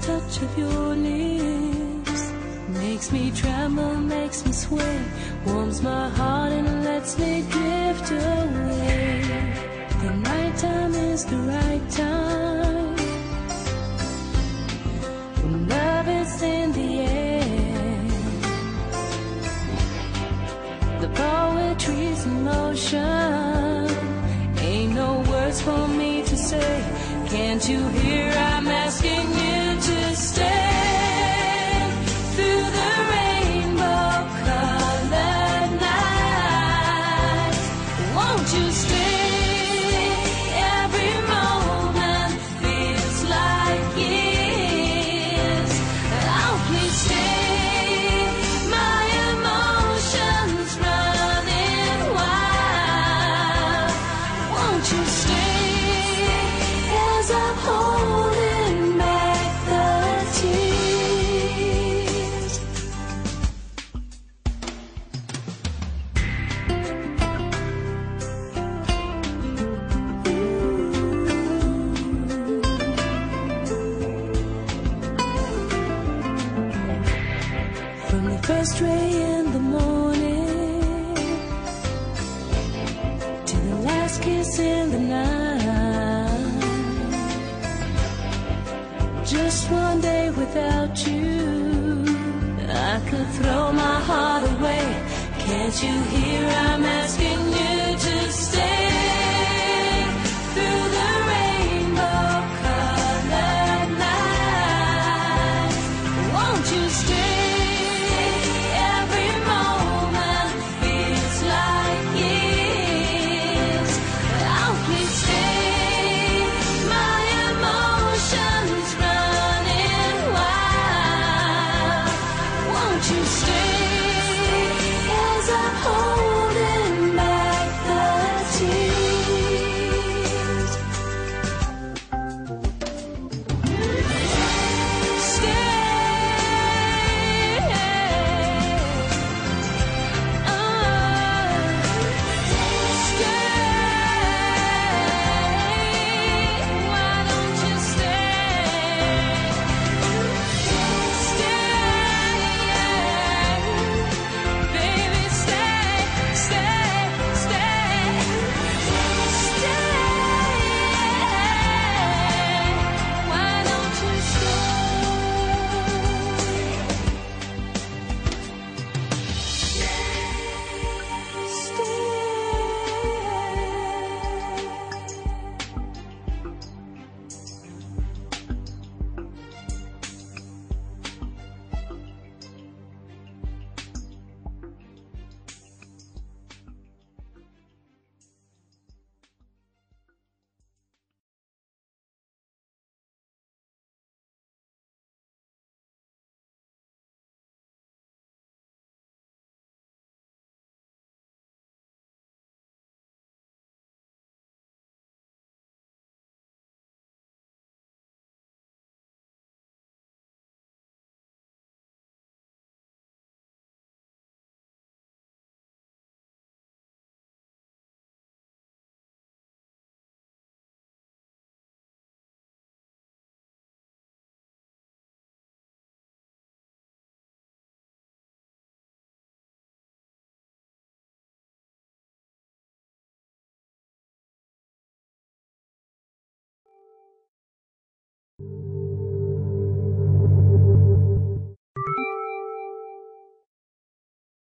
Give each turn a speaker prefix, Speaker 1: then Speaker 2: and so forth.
Speaker 1: touch of your lips makes me tremble, makes me sway, warms my heart and lets me drift away. The nighttime is the right time when love is in the air. The poetry's in motion, ain't no words for me to say. Can't you hear I'm asking you to stand through the rainbow-colored night? Won't you stay? Every moment feels like years. Oh, please stay. My emotions running wild. Won't you stay? I'm holding back the tears. From the first ray in the morning to the last kiss in the night, just one day without you, I could throw my heart away. Can't you hear I'm asking